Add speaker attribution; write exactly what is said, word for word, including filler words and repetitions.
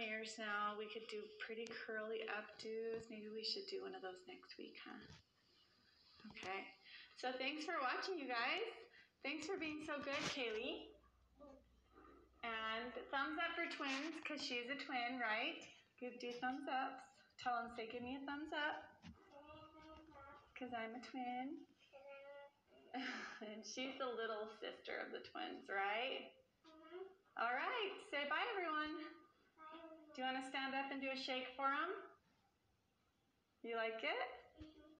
Speaker 1: ears now. We could do pretty curly updos. Maybe we should do one of those next week, huh? Okay. So thanks for watching, you guys. Thanks for being so good, Kaylee. And thumbs up for twins, because she's a twin, right? Give, do thumbs ups. Tell them, say, give me a thumbs up. Because I'm a twin. And she's the little sister of the twins, right? Mm-hmm. All right. Say bye, everyone. Bye, everyone. Do you want to stand up and do a shake for them? You like it?